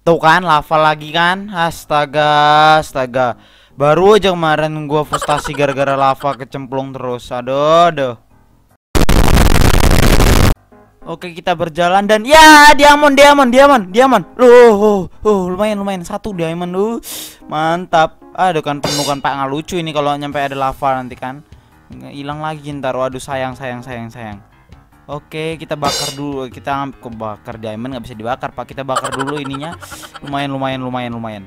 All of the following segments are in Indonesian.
Tuh kan lava lagi kan. Astaga, astaga. Baru aja kemarin gua frustasi gara-gara lava kecemplung terus. Aduh. Oke, kita berjalan dan ya diamond. Lumayan satu diamond. Mantap. Aduh kan penuh kan Pak, nggak lucu ini kalau nyampe ada lava nanti kan. Hilang lagi ntar. Waduh sayang. Oke, kita bakar dulu. Kita kebakar diamond nggak bisa dibakar Pak. Kita bakar dulu ininya. Lumayan.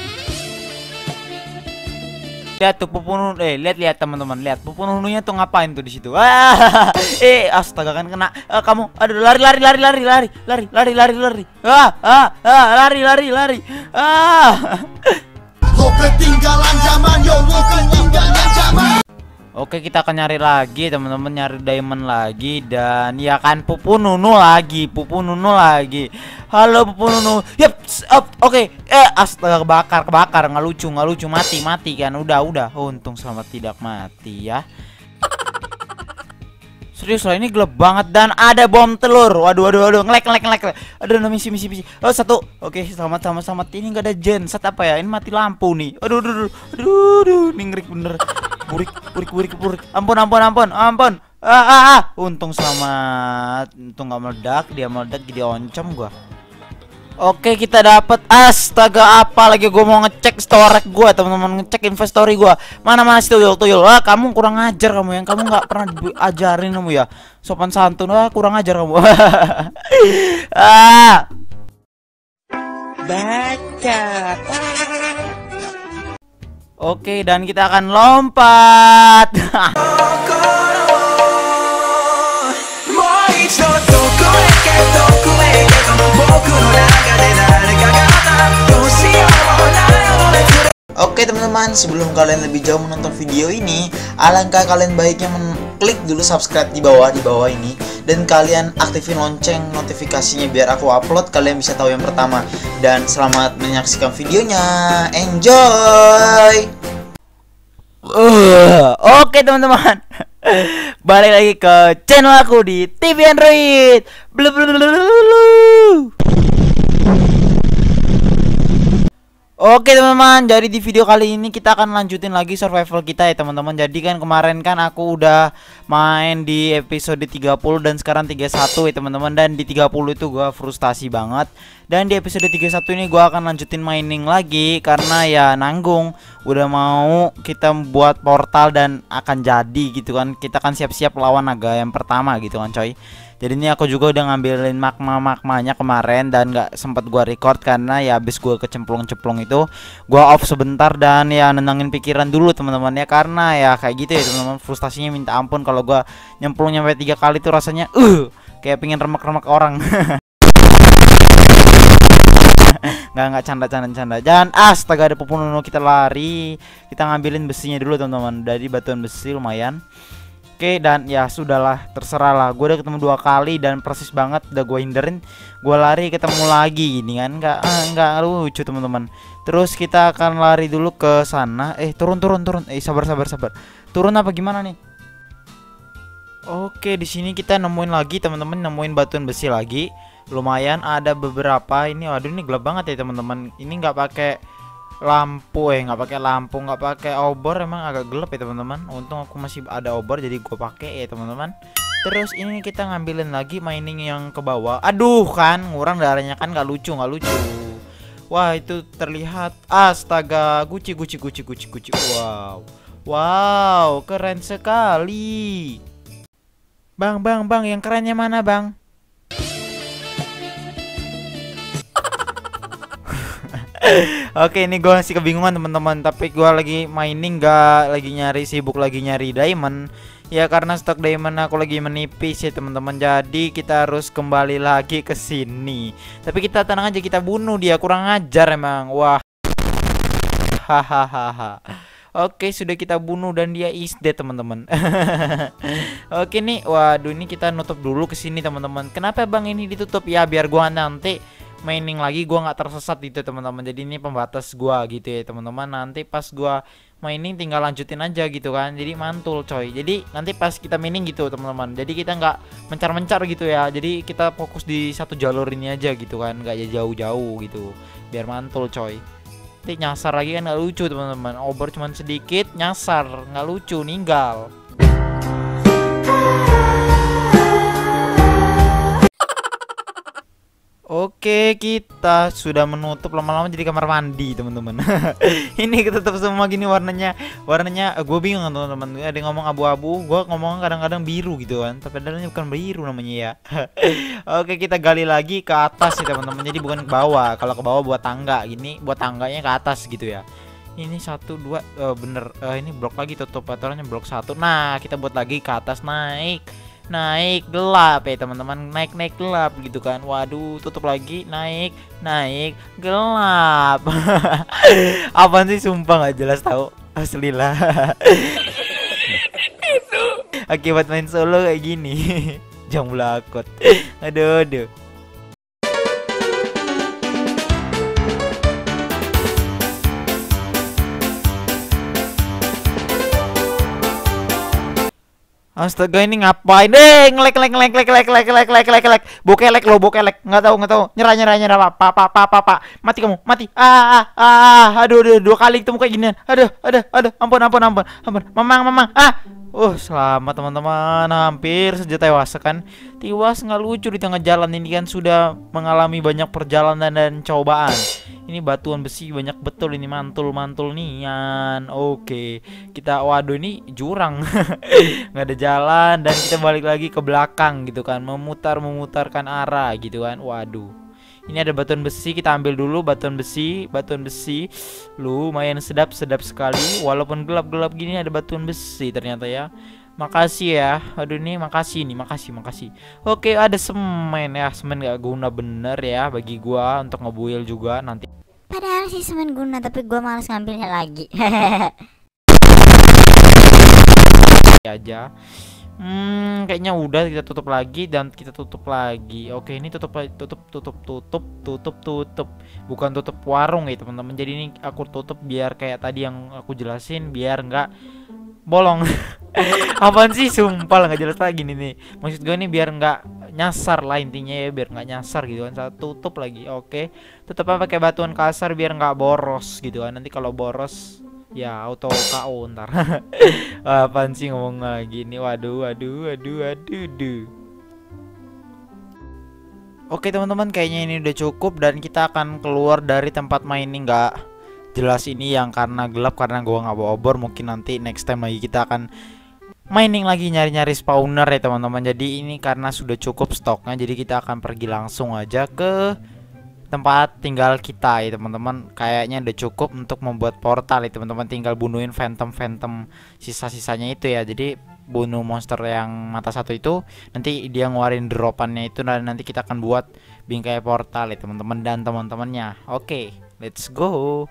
Lihat tuh pupu nunu, lihat teman-teman, lihat pupu nununya tuh ngapain tuh di situ? Astaga kan kena. Kamu, aduh lari. Lari. Lo ketinggalan zaman, lo ketinggalan zaman. Oke, kita akan nyari lagi teman-teman, nyari diamond lagi dan ya kan pupu nunu lagi. Halo pupu nunu. Oke. Astaga kebakar, nggak lucu, mati kan. Udah. Untung selamat tidak mati ya. Serius lah ini gelap banget dan ada bom telur. Waduh, ngelek. Aduh, misi. Oh, satu. Oke, selamat. Ini nggak ada genset apa ya? Ini mati lampu nih. Aduh, ini ngeri bener. Burik. Ampun. Untung selamat. Untung nggak meledak. Dia meledak jadi oncom gua. Oke, kita dapat. Astaga, apa lagi gua mau ngecek storage gua, teman-teman, ngecek inventory gua. Mana si tuyul. Kamu kurang ajar kamu yang kamu nggak pernah diajarin kamu ya. Sopan santun. Kurang ajar kamu. Baca. Oke, dan kita akan lompat. Oke teman-teman, sebelum kalian lebih jauh menonton video ini, alangkah kalian baiknya klik dulu subscribe di bawah ini dan kalian aktifin lonceng notifikasinya biar aku upload kalian bisa tahu yang pertama. Dan selamat menyaksikan videonya. Enjoy. Oke teman-teman. Balik lagi ke channel aku di TV Android. Oke teman-teman, jadi di video kali ini kita akan lanjutin lagi survival kita ya teman-teman. Jadi kan kemarin kan aku udah main di episode 30 dan sekarang 31 ya teman-teman. Dan di 30 itu gua frustasi banget. Dan di episode 31 ini gua akan lanjutin mining lagi karena ya nanggung. Udah mau kita buat portal dan akan jadi gitu kan. Kita kan siap-siap lawan naga yang pertama gitu kan coy. Jadi ini aku juga udah ngambilin magmanya kemarin dan nggak sempat gua record karena ya habis gua kecemplung itu gua off sebentar dan ya nenangin pikiran dulu teman-teman ya, karena ya kayak gitu ya teman-teman, frustasinya minta ampun kalau gua nyemplung nyampe 3 kali tuh rasanya kayak pengen remek-remek orang. nggak canda. Dan astaga ada pupu nunu, kita lari, kita ngambilin besinya dulu teman-teman. Dari batuan besi lumayan. Oke, dan ya sudahlah, terserah lah. Gue udah ketemu 2 kali dan persis banget udah gue hindarin. Gue lari ketemu lagi gini kan, nggak lucu teman-teman. Terus kita akan lari dulu ke sana. Turun. Sabar. Turun apa gimana nih? Oke, di sini kita nemuin lagi teman-teman, nemuin batuan besi lagi. Lumayan ada beberapa ini. Waduh, ini gelap banget ya teman-teman. Ini nggak pakai lampu nggak pakai obor, emang agak gelap ya teman-teman. Untung aku masih ada obor jadi gue pakai ya teman-teman. Terus ini kita ngambilin lagi mining yang ke bawah. Aduh kan ngurang darahnya kan, nggak lucu. Wah itu terlihat, astaga, guci. Wow keren sekali. Bang yang kerennya mana bang? Oke, ini gue masih kebingungan teman-teman, tapi gue lagi mining, gak lagi sibuk nyari diamond. Ya karena stok diamond aku lagi menipis ya teman-teman. Jadi kita harus kembali lagi ke sini. Tapi kita tenang aja, kita bunuh dia, kurang ajar emang. Wah. Hahaha. Oke, sudah kita bunuh dan dia is dead teman-teman. Oke nih, waduh ini kita nutup dulu ke sini teman-teman. Kenapa bang ini ditutup? Ya biar gua nanti mining lagi gua nggak tersesat gitu teman-teman. Jadi ini pembatas gua gitu ya teman-teman. Nanti pas gua mining tinggal lanjutin aja gitu kan. Jadi mantul coy. Jadi nanti pas kita mining gitu teman-teman. Jadi kita nggak mencar-mencar gitu ya. Jadi kita fokus di satu jalur ini aja gitu kan. Nggak jauh-jauh gitu. Biar mantul coy. Nanti nyasar lagi kan nggak lucu teman-teman. Over cuman sedikit nyasar nggak lucu ninggal. Oke, kita sudah menutup lama-lama jadi kamar mandi, teman-teman. Ini ketutup semua gini warnanya. Warnanya gue bingung teman-teman. Ada yang ngomong abu-abu, gue ngomong kadang-kadang biru gitu kan. Tapi padahal bukan biru namanya ya. Oke, kita gali lagi ke atas nih, teman-teman. Jadi bukan ke bawah. Kalau ke bawah buat tangga, gini buat tangganya ke atas gitu ya. Ini 1 2 bener. Ini blok lagi tutup aturannya blok 1. Nah, kita buat lagi ke atas naik gelap ya teman-teman, naik gelap gitu kan. Waduh, tutup lagi, naik gelap. Apaan sih, sumpah nggak jelas tahu, asli lah. Akibat main solo kayak gini. Jam belakot. Aduh. Astaga, ini ngapain? Ngelek. Bokelek lo, Nggak tahu. Nyerah. Pak. Mati kamu, mati. Aduh, 2 kali ketemu kayak ginian. Aduh. Ampun. Mamang. Selamat teman-teman. Hampir saja tewas kan. Tiwas nggak lucu di tengah jalan ini kan, sudah mengalami banyak perjalanan dan cobaan. Ini batuan besi banyak betul ini, mantul nian. Oke, kita waduh ini jurang. Nggak ada jalan dan kita balik lagi ke belakang gitu kan, memutarkan arah gitu kan. Waduh. Ini ada batuan besi, kita ambil dulu batuan besi. Lumayan sedap sekali. Walaupun gelap-gelap gini ada batuan besi ternyata ya. Makasih ya. Aduh nih, makasih. Oke, ada semen ya. Semen gak guna bener ya bagi gua untuk ngebuil juga nanti. Padahal sih semen guna, tapi gua malas ngambilnya lagi. Aja. Kayaknya udah, kita tutup lagi dan kita tutup lagi. Oke, ini tutup. Bukan tutup warung ya teman-teman. Jadi ini aku tutup biar kayak tadi yang aku jelasin, biar nggak bolong. Apaan sih, sumpah nggak jelas lagi nih. Maksud gue ini biar nggak nyasar lah intinya ya, biar nggak nyasar gitu kan. Saya tutup lagi. Oke, tutup pakai batuan kasar biar nggak boros gitu kan. Nanti kalau boros ya auto KO ntar. Apaan sih ngomong lagi nih. Waduh. Oke teman-teman, kayaknya ini udah cukup dan kita akan keluar dari tempat main ini nggak jelas ini yang karena gelap, karena gua nggak bawa obor. Mungkin nanti next time lagi kita akan mining lagi, nyari spawner ya teman-teman. Jadi ini karena sudah cukup stoknya, jadi kita akan pergi langsung aja ke tempat tinggal kita ya teman-teman. Kayaknya udah cukup untuk membuat portal ya teman-teman. Tinggal bunuhin phantom sisa-sisanya itu ya. Jadi bunuh monster yang mata 1 itu, nanti dia ngeluarin dropannya itu, dan nanti kita akan buat bingkai portal ya teman-teman dan teman-temannya. Oke, let's go.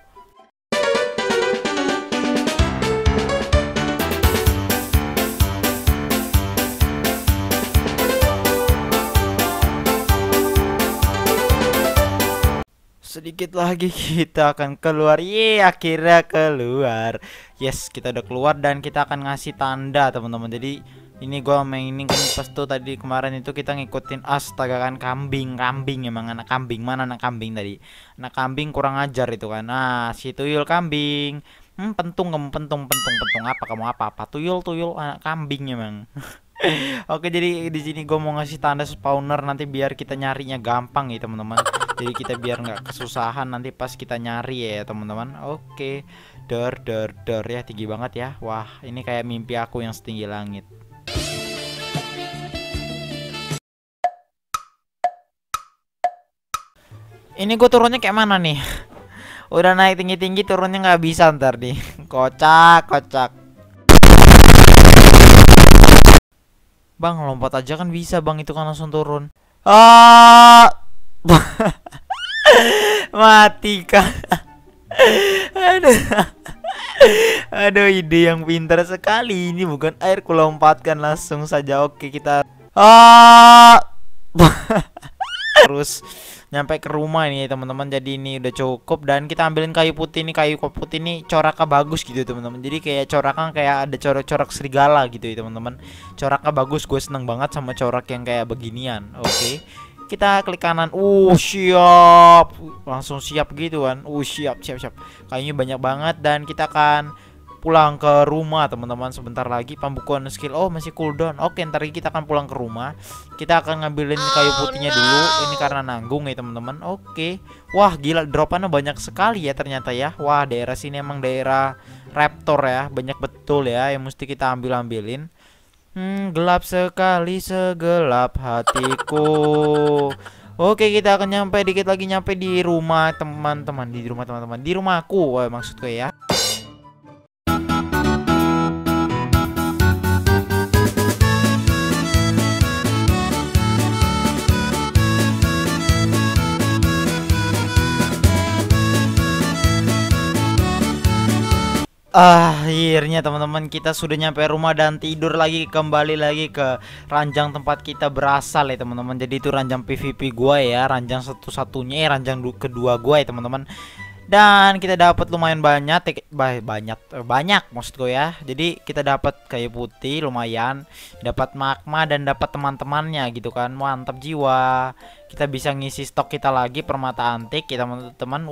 Sedikit lagi kita akan keluar. Akhirnya keluar. Yes, kita udah keluar dan kita akan ngasih tanda teman-teman. Jadi ini gua mainin kan pas tuh tadi kemarin itu kita ngikutin, astaga kan, kambing emang anak kambing. Mana anak kambing tadi? Anak kambing kurang ajar itu kan. Nah, si tuyul kambing. Pentung apa kamu apa tuyul anak kambing emang. Oke, jadi di sini gue mau ngasih tanda spawner nanti biar kita nyarinya gampang ya teman-teman. Jadi kita biar nggak kesusahan nanti pas kita nyari ya teman-teman. Oke, dor ya, tinggi banget ya. Wah, ini kayak mimpi aku yang setinggi langit. Ini gue turunnya kayak mana nih? Udah naik tinggi turunnya nggak bisa ntar nih. Kocak. Bang, lompat aja kan bisa bang, itu kan langsung turun. Mati kan. Aduh, ide yang pintar sekali. Ini bukan air, kulompatkan langsung saja. Oke, kita nyampe ke rumah ini teman-teman. Jadi ini udah cukup dan kita ambilin kayu putih nih. Kayu putih ini coraknya bagus gitu teman-teman. Jadi kayak coraknya kayak ada corak-corak serigala gitu ya teman-teman. Coraknya bagus, gue seneng banget sama corak yang kayak beginian. Oke. Kita klik kanan. Siap. Langsung siap gitu kan. Siap. Kayaknya banyak banget dan kita akan pulang ke rumah teman-teman. Sebentar lagi pembukuan skill. Masih cooldown. Oke, ntar lagi kita akan pulang ke rumah. Kita akan ngambilin kayu putihnya dulu. Ini karena nanggung ya teman-teman. Oke. Wah, gila dropannya banyak sekali ya ternyata ya. Wah, daerah sini emang daerah raptor ya. Banyak betul ya yang mesti kita ambilin. Gelap sekali, segelap hatiku. Oke, kita akan nyampe dikit lagi, nyampe di rumah teman-teman. Di rumahku maksudku ya. Akhirnya teman-teman kita sudah nyampe rumah dan tidur lagi, kembali lagi ke ranjang tempat kita berasal ya teman-teman. Jadi itu ranjang PVP gua ya, ranjang satu-satunya ranjang kedua gua ya teman-teman. Dan kita dapat lumayan banyak banyak maksudku ya. Jadi kita dapat kayu putih lumayan, dapat magma dan dapat teman-temannya gitu kan. Mantap jiwa. Kita bisa ngisi stok kita lagi permata antik kita teman-teman.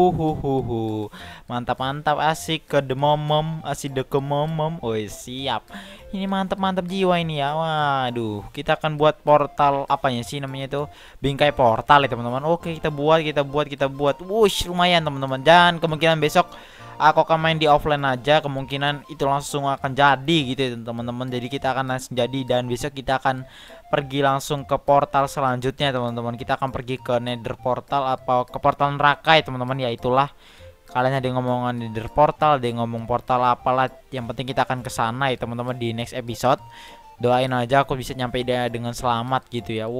Mantap asik ke demomom, asik de kemomom. Siap. Ini mantap jiwa ini ya. Waduh, kita akan buat portal apanya sih namanya itu? Bingkai portal ya teman-teman. Oke, kita buat. Wush, lumayan teman-teman. Dan kemungkinan besok aku akan main di offline aja, kemungkinan itu langsung akan jadi gitu ya teman-teman. Jadi kita akan langsung jadi dan besok kita akan pergi langsung ke portal selanjutnya teman-teman. Kita akan pergi ke Nether portal atau ke portal neraka ya teman-teman. Ya itulah, kalian ada yang ngomong Nether portal, ada yang ngomong portal apalah, yang penting kita akan ke sana ya teman-teman di next episode. Doain aja aku bisa nyampe dia dengan selamat gitu ya.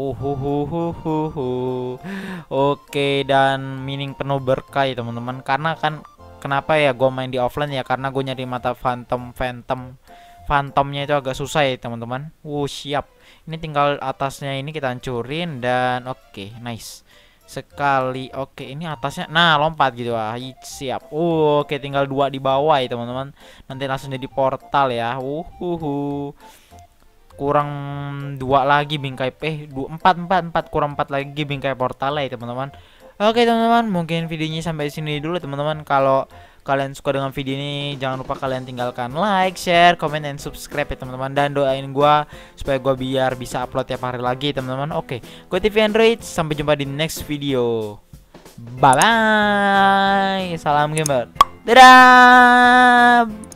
Oke, dan mining penuh berkah ya teman-teman. Karena kan kenapa ya gue main di offline ya, karena gue nyari mata phantomnya itu agak susah ya teman-teman. Siap. Ini tinggal atasnya ini kita hancurin dan oke, nice sekali. Oke, ini atasnya nah lompat gitu. Siap. Oke, tinggal 2 di bawah ya teman-teman. Nanti langsung jadi portal ya. Kurang 2 lagi bingkai 4 kurang 4 lagi bingkai portal ya teman-teman. Oke teman-teman, mungkin videonya sampai sini dulu teman-teman. Kalau kalian suka dengan video ini, jangan lupa kalian tinggalkan like, share, comment, dan subscribe ya teman-teman. Dan doain gua supaya gua biar bisa upload tiap hari lagi teman-teman. Oke, gua TV Android, sampai jumpa di next video. Bye bye. Salam gamer. Dadah.